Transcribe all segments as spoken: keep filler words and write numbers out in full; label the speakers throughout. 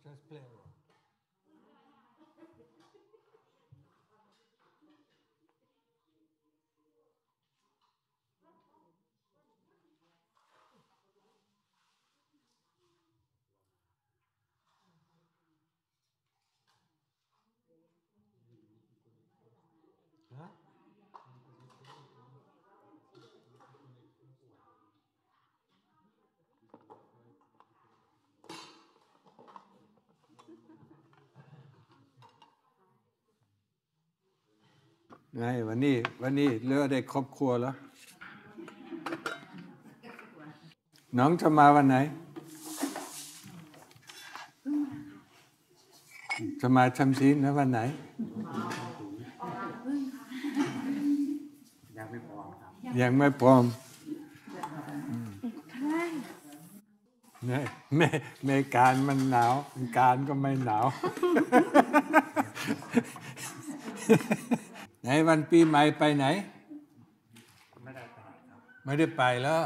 Speaker 1: just play around. Huh? ไงวันนี้วันนี้เลือกได้ครอบครัวแล้วน้องจะมาวันไหนจะมาชำศีลนะวันไหนยังไม่พร้อมครับยังไม่พร้อมแม่แม่แม่การมันหนาวการก็ไม่หนาวไหนวันปีใหม่ไปไหนไม่ได้ไปครับไม่ได้ไปแล้ว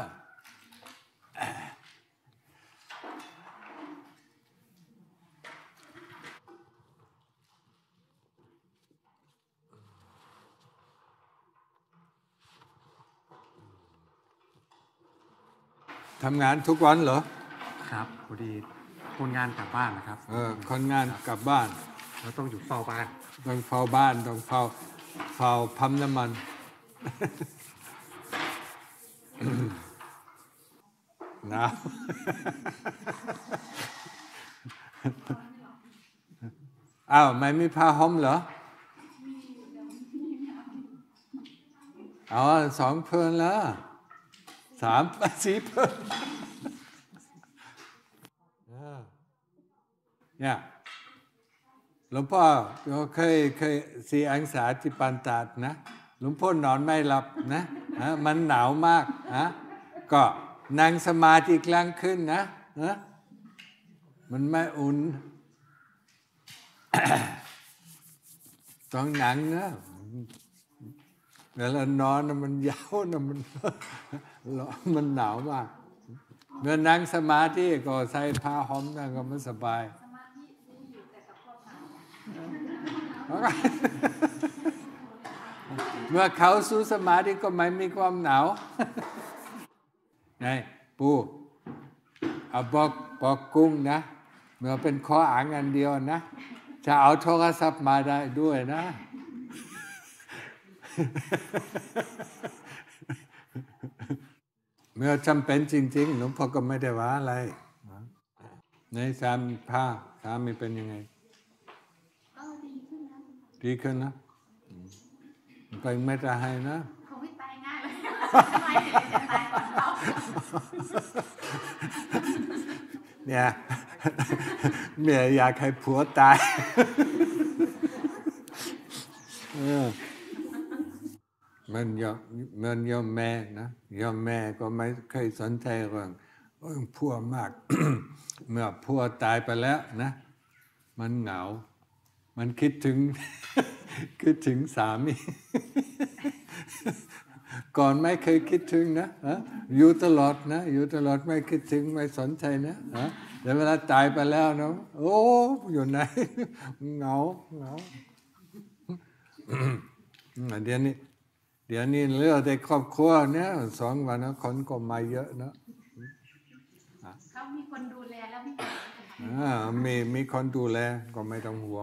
Speaker 1: ทำงานทุกวันเหรอ
Speaker 2: ครับพอดีคนงานกลับบ้านนะครับ
Speaker 1: เออคนงานกลับบ้าน
Speaker 2: เราต้องอยู่เฝ้าบ้าน
Speaker 1: ต้องเฝ้าบ้านต้องเฝ้าเฝ้าปั๊มน้ำมันหนาวอ้าวไม่มีผ้าห่มเหรออ๋อสองเพลินแล้วสามสี่เพลินเนี่ยหลวงพ่อเคยเคยสี่องศาที่ปานตาดนะหลวงพ่อนอนไม่หลับนะฮะมันหนาวมากนะก็นั่งสมาธิกลางคืนนะนะมันไม่อุ่น ต้องหนังนะเวลานอนนะมันยาวนะมันมันหนาวมากเมื่อนั่งสมาธิก็ใส่ผ้าห่มนั่นก็มันสบายเมื่อเขาสู่สมาธิก็ไม่มีความหนาวไงปู่เอาบอกบอกกุ้งนะเมื่อเป็นข้ออ้างอันเดียวนะจะเอาโทรศัพท์มาได้ด้วยนะเมื่อจำเป็นจริงๆหลวงพ่อก็ไม่ได้ว่าอะไรในสามผ้าสามีเป็นยังไงดีขึ้นนะไปไม่ได้ให้นะ
Speaker 3: เขาไม่ตายง่ายเลยทำไมจะตายก่อนเขา
Speaker 1: เนี่ยเมียอยากให้ผัวตายมันยอมมันยอมแม่นะยอมแม่ก็ไม่เคยสนใจเรื่องเรื่องผัวมาก เมื่อผัวตายไปแล้วนะมันเหงามันคิดถึง คิดถึงสามี ก่อนไม่เคยคิดถึงนะอยู่ตลอดนะอยู่ตลอดไม่คิดถึงไม่สนใจนะแต่เวลาตายไปแล้วนะโอ้อยู่ไหน เหงาเหงา เดี๋ยวนี้เดี๋ยวนี้เรื่องในครอบครัวเนี่ยสองวันนะคนก็มาเยอะนะ
Speaker 3: เขามีคนดูแลแล้วไม่
Speaker 1: มีมีคนดูแลก็ไม่ต้องห่วง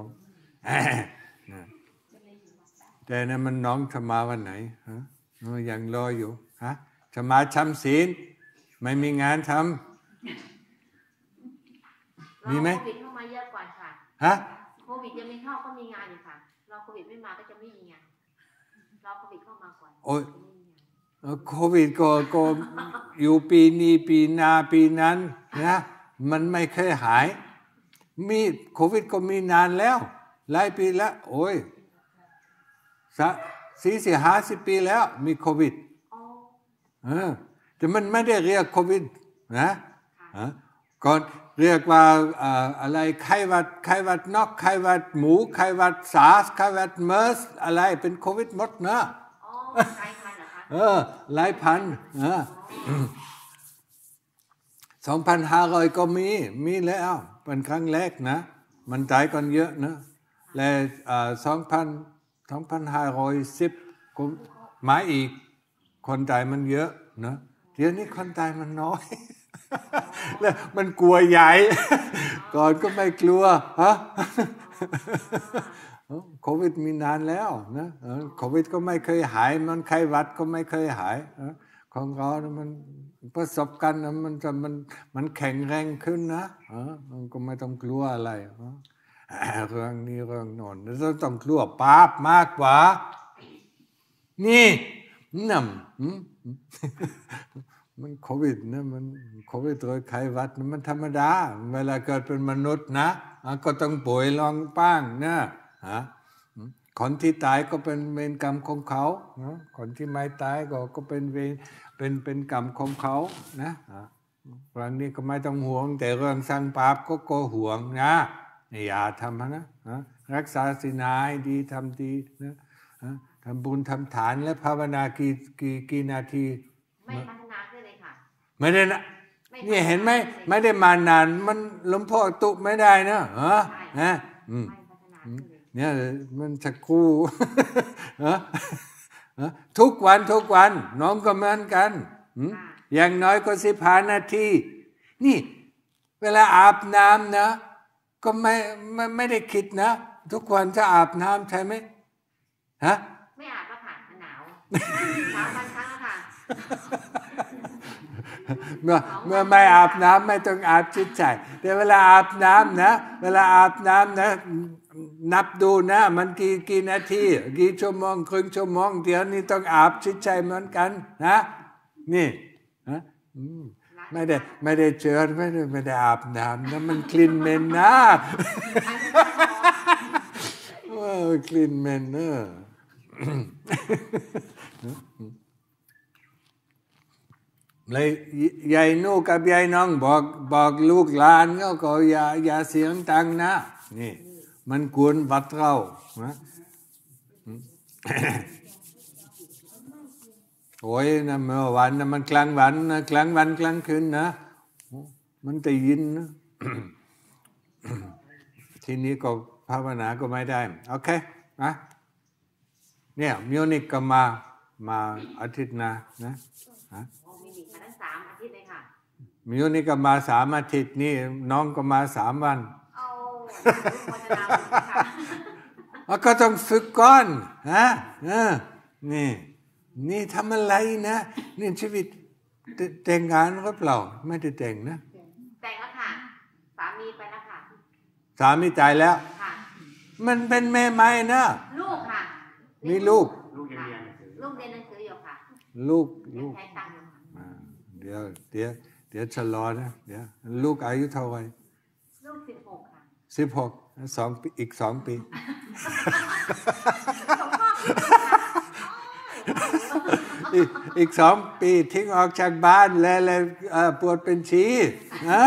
Speaker 1: แต่นั้นมันน้องจะมาวันไหนฮะยังรออยู่ฮะจะมาชำศีลไม่มีงานทำมีไหม
Speaker 3: โควิดเข้ามาเยอะกว่าค่ะ
Speaker 1: ฮะ
Speaker 3: โควิดยังไม่เข้าก็มีงานอยู่ค่ะรอโควิดไม่มาก็จะไม่มีงานรอโควิดเข้ามาก่อน
Speaker 1: โอ้ยโควิดก็ก็อยู่ปีนี้ปีหน้าปีนั้นนะมันไม่เคยหายมีโควิดก็มีนานแล้วหลายปีแล้วโอ้ยสักสี่สิบห้าสิบปีแล้วมีโควิดเออแต่มันไม่ได้เรียกโควิดนะก่อนเรียกว่าอะไรไข้หวัดไข้หวัดนกไข้หวัดหมูไข้หวัดซาร์สไข้หวัดเมอร์สอะไรเป็นโควิดหมดนะเออหลายพันเออสองพันห้าร้อยก็มีมีแล้วเป็นครั้งแรกนะมันตายกันเยอะนะและสองพันสองพันห้าร้อยสิบก็มาอีกคนตายมันเยอะนะเดี๋ยวนี้คนตายมันน้อย แล้วมันกลัวใหญ่ ก่อนก็ไม่กลัวฮะ โควิดมีนานแล้วนะโควิดก็ไม่เคยหายมันไข้หวัดก็ไม่เคยหายของเรานะมันประสบการณ์มันจะมันมันแข็งแรงขึ้นนะมันก็ไม่ต้องกลัวอะไรเรื่องนี้เรื่องโน้นเราต้องกลัวปาบมากกว่านี่นั่นมันโควิดนะมันโควิดโดยไข้หวัดมันธรรมดาเวลาเกิดเป็นมนุษย์นะก็ต้องป่วยลองป้างนะฮะคนที่ตายก็เป็นเวรกรรมของเขาคนที่ไม่ตายก็ก็เป็นเวรเป็นเป็นกรรมของเขานะเรื่องนี้ก็ไม่ต้องห่วงแต่เรื่องสร้างบาปก็ก็ห่วงนะอย่าทำนะรักษาศีลให้ดีทำดีนะทำบุญทำทานและภาวนากี่กี่กี่นาที
Speaker 3: ไม่พัฒนาขึ้นเลยค่ะ
Speaker 1: ไม่ได้นะนี่เห็นไหมไม่ได้มานานมันหลวงพ่อตุไม่ได้นะฮะนะอืมเนี่ยมันจะคู่ทุกวันทุกวันน้องก็เหมือนกันอย่างน้อยก็สิบห้านาทีนี่เวลาอาบน้ำนะก็ไม่ไม่ไม่ได้คิดนะทุกวันจะอาบน้ำใช่ไหมฮะ
Speaker 3: ไม่อาบแล้วค่ะหนาวสามวันครั้งค่ะ
Speaker 1: เมื่อเมื่อไม่อาบน้ำไม่ต้องอาบจิตใจแต่เวลาอาบน้ำนะเวลาอาบน้ำนะนับดูนะมันกี่กี่นาทีกี่ชั่วโมงครึ่งชั่วโมงเดี๋ยวนี้ต้องอาบจิตใจเหมือนกันนะนี่นะไม่ได้ไม่ได้เจอไม่ได้ไม่ได้อาบน้ำนะมันกลิ่นเหม็นนะว้าวกลิ่นเหม็นเนอะเลยยายนูกับยายน้องบอกบอกลูกหลานเขาก็อย่าอย่าเสียงดังนะนี่มันกวนวัดเรานะโอ้ยนะเมื่อวันนะมันกลางวันนะกลางวันกลางคืนนะมันได้ยินนะ ทีนี้ก็ภาวนาก็ไม่ได้โอเคนะเนี่ยมิวนิกก็มามาอาทิตย์หน้านะฮะมิวนิกก็มาสามอาทิตย์นี่น้องก็มาสามวันก็ต้องฝึกก่อนฮะนี่นี่ทำอะไรนะนี่ชีวิตแต่งงานหรือเปล่าไม่ได้แต่งนะ
Speaker 3: แต่งแล้วค่ะสามีไปแล้วค่ะ
Speaker 1: สามีตายแล้วมันเป็นแม่ไม้นะ
Speaker 3: ลูกค่ะ
Speaker 1: มีลูก
Speaker 2: ลูกยังเรียน
Speaker 3: ลูกเรียนหนังสืออยู่ค่ะ
Speaker 1: ลูกลูกเดี๋ยวเดี๋ยวเดี๋ยวชะลอนะเดี๋ยวลูกอายุเท่าไหร่
Speaker 3: ลูกสิบหกค่ะ
Speaker 1: สิบหกสองอีกสองปีอีกอีกสองปีทิ้งออกจากบ้านแล้วแล้วปวดเป็นชีนะ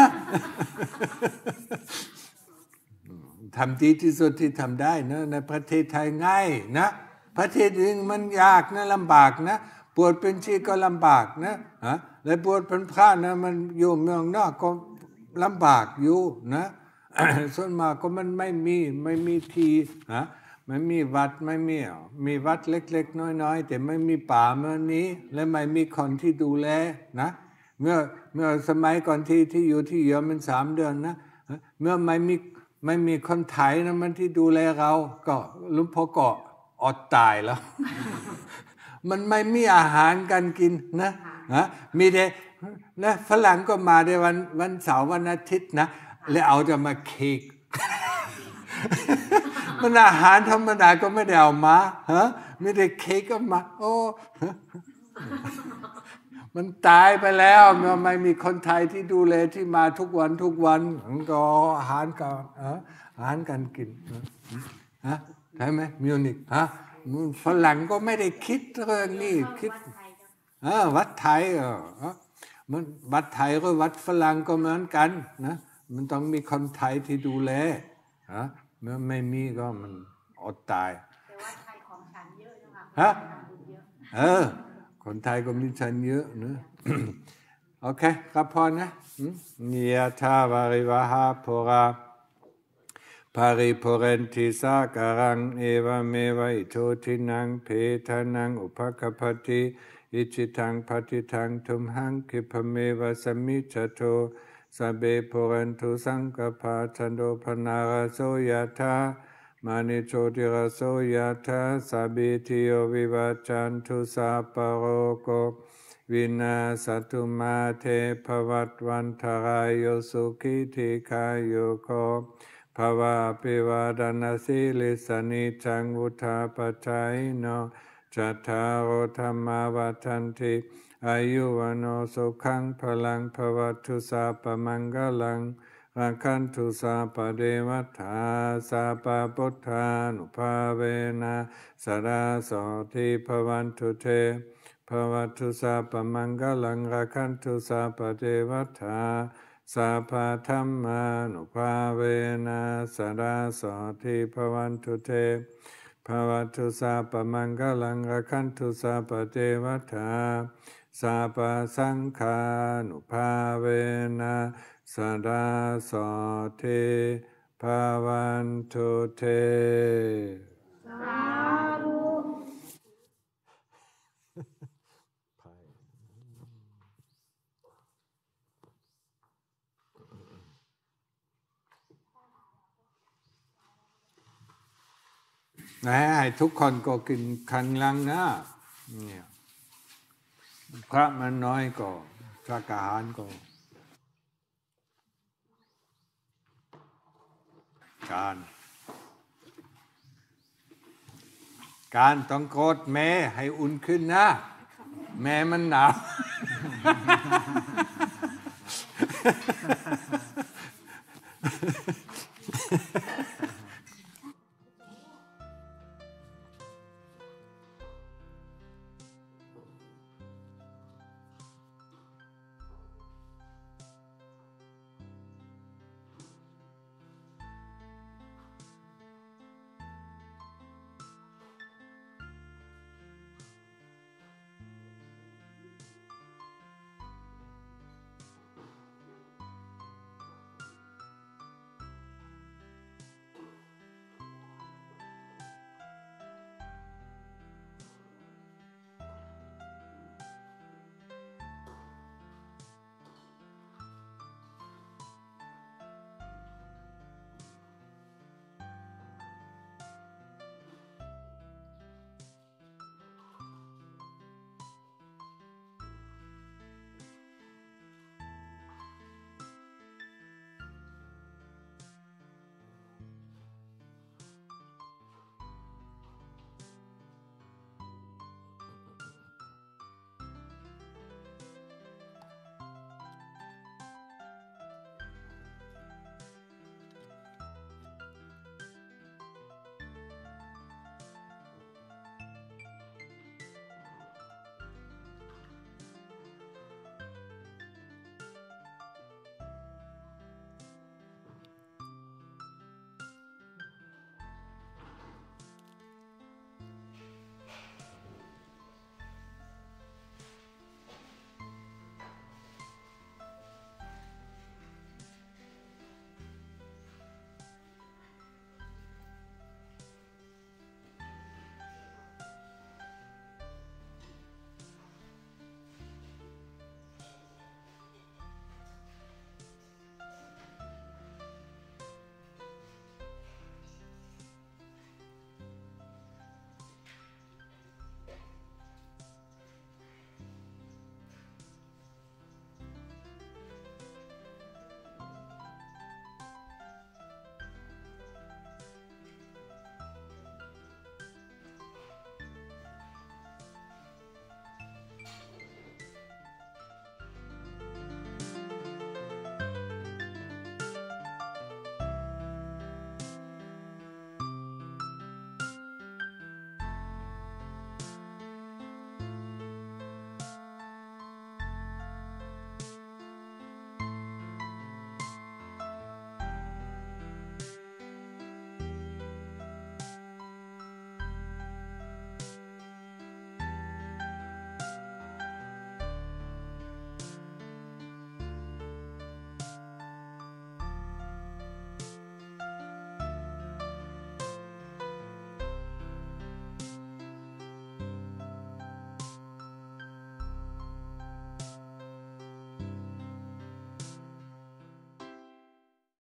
Speaker 1: ทำดีที่สุดที่ทำได้นะในประเทศไทยง่ายนะประเทศอื่นมันยากนะลำบากนะปวดเป็นชีก็ลำบากนะฮะและปวดเป็นพระนะมันอยู่เมืองนอกก็ลำบากอยู่นะ ส่วนมากก็มันไม่มีไม่มีที่นะไม่มีวัดไม่มีมีวัดเล็กๆน้อยๆแต่ไม่มีป่าเมื่อนี้และไม่มีคนที่ดูแลนะเมื่อเมื่อสมัยก่อนที่ที่อยู่ที่เยอรมันสามเดือนนะเมื่อไม่มีไม่มีคนไทยนะมันที่ดูแลเราก็ลุงพ่อก็อดตายแล้ว มันไม่มีอาหารการกินนะนะมีแต่นะฝรั่งก็มาในวันวันเสาร์วันอาทิตย์นะแล้วเอาจะมาเค้ก มันอาหารธรรมดาก็ไม่ได้เอามาฮะไม่ได้เค้กก็มาโอ้มันตายไปแล้วมันไม่มีคนไทยที่ดูแลที่มาทุกวันทุกวันก็อาหารกันอาหารการกินฮะใช่ไหมมิวนิกฮะฝรั่งก็ไม่ได้คิดเรื่องนี้คิดวัดไทยมันวัดไทยก็วัดฝรั่งก็เหมือนกันนะมันต้องมีคนไทยที่ดูแลฮะเมื่อไม่มีก็มันอดตาย
Speaker 3: แต่ว่าไทยของฉันเยอะนะคะ
Speaker 1: ฮะเออคนไทยก็มีฉันเยอะนะโอเคครับพอนะยะถาวาริวหาปุราภาริปุเรนติสาการังเอวเมวะอิโตทินังเพทานังอุปกปปติอิจิตังปฏิตังทุมหังคิปเมวะสมิจจโตสัพเพปุเรนตุสังกปาจันโดปนาราโสยถามานิโชติราโสยถาสัพพิติโยวิวัจจันตุสัพพะโรโกวินาศตุมาเทภวัตวันทรายโยสุขิธิคายุโกภวะปิวาดานาสิลิสนิจังวุธาปชัยโนจัตตารโอธรรมาวัฏันติอายุวันโนสุขังพลังภวัตุสัพพมังกลังรักขันตุสัพพเดวตาสัพพพุทธานุภาเวนะสรณโสติภวันตุเตภวัตุสัพพมังกลังรักขันตุสัพพเทวตาสัพพธัมมานุภาเวนะสรณโสติภวันตุเตภวัตุสัพพมังกลังรักขันตุสัพพเทวตาสัพพสังฆานุภาเวนะสรณโสติภวันตุเตนะให้ทุกคนก็กินครั้งลังนะเนี่ยพระมันน้อยก็สักอาหารก็การการต้องกดแม่ให้อุ่นขึ้นนะแม่มันหนาว